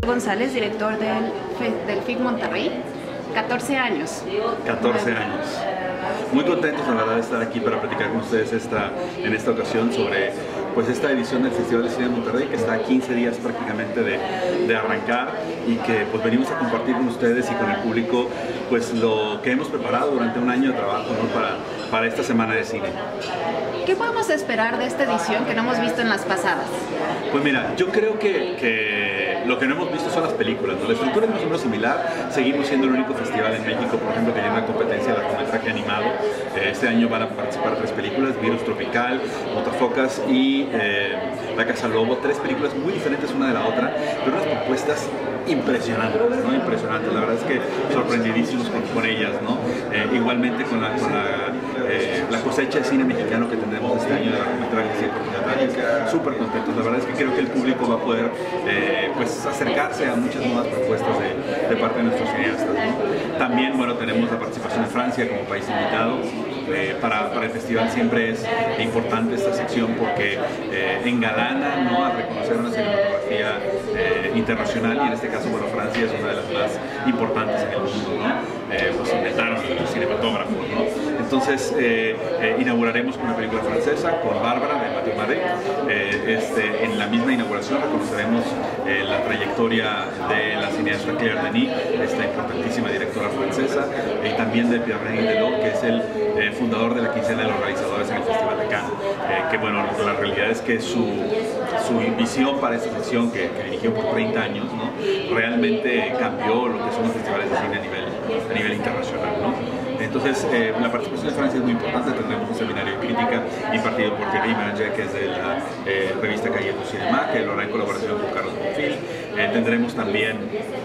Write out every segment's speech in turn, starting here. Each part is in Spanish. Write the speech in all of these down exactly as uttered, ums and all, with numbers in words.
González, director del, del F I C Monterrey, catorce años. catorce años. Muy contentos, la verdad, de estar aquí para platicar con ustedes esta, en esta ocasión sobre pues, esta edición del Festival de Cine de Monterrey, que está a quince días prácticamente de, de arrancar y que pues, venimos a compartir con ustedes y con el público pues, lo que hemos preparado durante un año de trabajo, ¿no? para, para esta semana de cine. ¿Qué podemos esperar de esta edición que no hemos visto en las pasadas? Pues mira, yo creo que, que lo que no hemos visto son las películas, ¿no? La estructura es más o menos similar. Seguimos siendo el único festival en México, por ejemplo, que tiene una competencia de largometraje animado. Eh, este año van a participar tres películas: Virus Tropical, Motafocas y eh, La Casa Lobo. Tres películas muy diferentes una de la otra, pero unas propuestas impresionantes, ¿no? Impresionantes. La verdad es que sorprendidísimos con, con ellas, ¿no? Eh, igualmente con, la, con la, eh, la cosecha de cine mexicano que tendremos este año de largometrajes y cortometrajes. Súper contentos. La verdad es que creo que el público va a poder eh, pues, acercarse a muchas nuevas propuestas de, de parte de nuestros cineastas, ¿no? También, bueno, tenemos la participación de Francia como país invitado. Eh, para, para el festival siempre es importante esta sección porque eh, engalana, ¿no?, a reconocer una cinematografía eh, internacional, y en este caso, bueno, Francia es una de las más importantes en el mundo, ¿no? Eh, pues inventaron los cinematógrafos, ¿no? Entonces eh, eh, inauguraremos con una película francesa, con Bárbara de Mathieu Marais. Eh, este, en la misma inauguración reconoceremos eh, la trayectoria de la cineasta Claire Denis, esta importantísima directora francesa, y eh, también de Pierre-René Delot, que es el eh, fundador de la quincena de los realizadores en el Festival de Cannes. Eh, que bueno, la realidad es que su, su visión para esta sección, que, que dirigió por treinta años, ¿no?, realmente cambió lo que son los festivales de cine a nivel, a nivel internacional, ¿no? Entonces, eh, la participación de Francia es muy importante. Tendremos un seminario de crítica impartido por Thierry Ménager, que es de la eh, revista Cahiers du Cinéma, que lo hará en colaboración con Carlos Bonfil. Eh, tendremos también,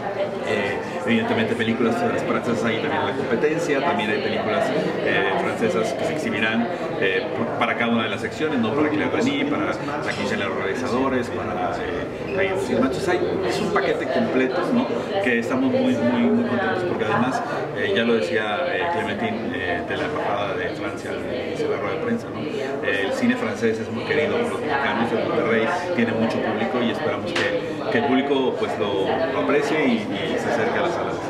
eh, evidentemente, películas francesas ahí también en la competencia. También hay películas eh, francesas que se exhibirán eh, para cada una de las secciones, ¿no? Para Claire Denis, para la quincena de los realizadores, para eh, Cahiers du Cinéma. Entonces, hay, es un paquete completo, ¿no?, que estamos muy, muy, muy contentos porque además, eh, ya lo decía eh, Clementine eh, de la Embajada de Francia en la rueda de prensa, ¿no? Eh, el cine francés es muy querido por los mexicanos. El Monterrey tiene mucho público y esperamos que, que el público pues, lo, lo aprecie y, y se acerque a las salas.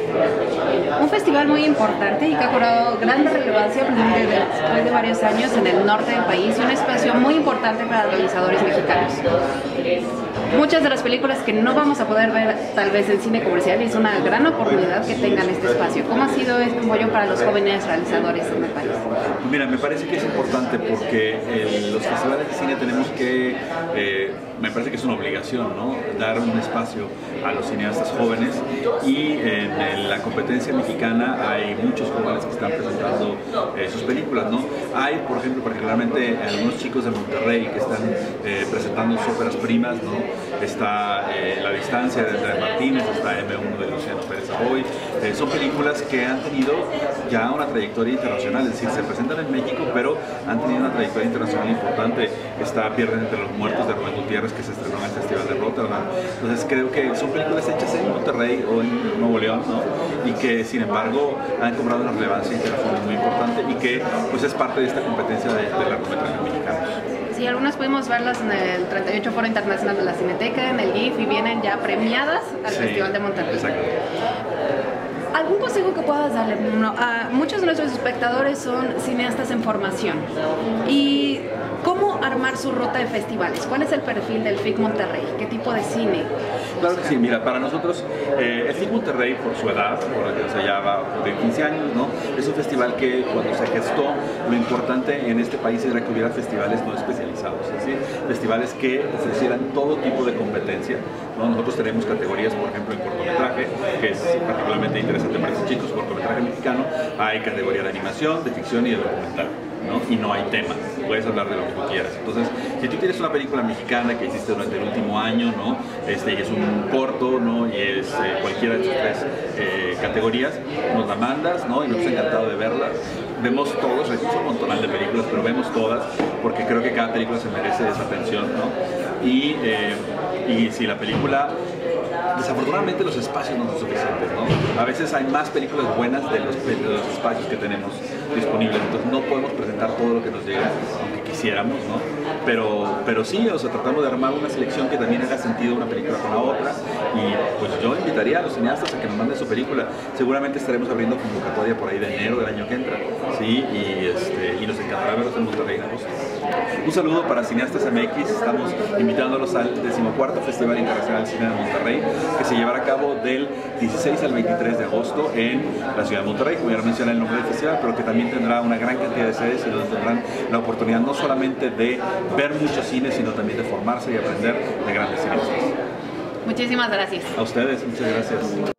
Un festival muy importante y que ha cobrado gran relevancia después de varios años en el norte del país, y un espacio muy importante para los realizadores mexicanos. Muchas de las películas que no vamos a poder ver tal vez en cine comercial, y es una gran oportunidad que tengan este espacio. ¿Cómo ha sido este apoyo para los jóvenes realizadores en el país? Mira, me parece que es importante porque en los festivales de cine tenemos que, eh, me parece que es una obligación, ¿no?, dar un espacio a los cineastas jóvenes, y en, en la competencia mexicana hay muchos jóvenes que están presentando eh, sus películas, ¿no? Hay, por ejemplo, particularmente algunos chicos de Monterrey que están eh, presentando sus óperas primas, ¿no? Está eh, La Distancia de Andrés Martínez, está eme uno de Luciano Pérez Aboy. Eh, son películas que han tenido ya una trayectoria internacional, es decir, se presentan en México, pero han tenido una trayectoria internacional importante. Está Pierden entre los muertos de Rubén Gutiérrez, que se estrenó en el Festival de Rotterdam. Entonces creo que son películas hechas en Monterrey o en Nuevo León, ¿no?, y que sin embargo han cobrado una relevancia internacional muy importante, y que pues es parte de esta competencia de, de largometrajes mexicanos. Sí, algunas pudimos verlas en el treinta y ocho Foro Internacional de la Cineteca, en el G I F, y vienen ya premiadas al Sí, Festival de Monterrey. Exacto. ¿Algún consejo que puedas darle? No, a muchos de nuestros espectadores son cineastas en formación. ¿Y cómo armar su ruta de festivales? ¿Cuál es el perfil del F I C Monterrey? ¿Qué tipo de cine? Claro que sí, mira, para nosotros eh, el F I C Monterrey, por su edad, por o sea, ya va de quince años, ¿no?, es un festival que cuando se gestó, lo importante en este país era que hubiera festivales no especializados, es decir, festivales que ofrecieran todo tipo de competencia, ¿no? Nosotros tenemos categorías, por ejemplo, en cortometraje, que es particularmente interesante para estos chicos, cortometraje mexicano. Hay categoría de animación, de ficción y de documental, ¿no? Y no hay tema, puedes hablar de lo que tú quieras. Entonces, si tú tienes una película mexicana que hiciste durante el último año, ¿no?, este, y es un corto, ¿no?, y es eh, cualquiera de sus tres eh, categorías, nos la mandas, ¿no?, y nos ha encantado de verla. Vemos todos, son un montón de películas, pero vemos todas porque creo que cada película se merece esa atención, ¿no? Y, eh, y si la película... Desafortunadamente los espacios no son suficientes, ¿no? A veces hay más películas buenas de los, de los espacios que tenemos disponibles, entonces no podemos presentar todo lo que nos llega, aunque quisiéramos, ¿no? pero, pero sí, o sea, tratamos de armar una selección que también haga sentido una película con la otra, y pues yo invitaría a los cineastas a que nos manden su película. Seguramente estaremos abriendo convocatoria por ahí de enero del año que entra, ¿sí? Y, este, y nos encantará verlos en Monterrey en agosto. Un saludo para Cineastas M X, estamos invitándolos al decimocuarto Festival Internacional de Cine de Monterrey, que se llevará a cabo del dieciséis al veintitrés de agosto en la ciudad de Monterrey, como ya lo mencioné el nombre del festival, pero que también tendrá una gran cantidad de sedes y donde tendrán la oportunidad no solamente de ver mucho cine, sino también de formarse y aprender de grandes cineastas. Muchísimas gracias. A ustedes, muchas gracias.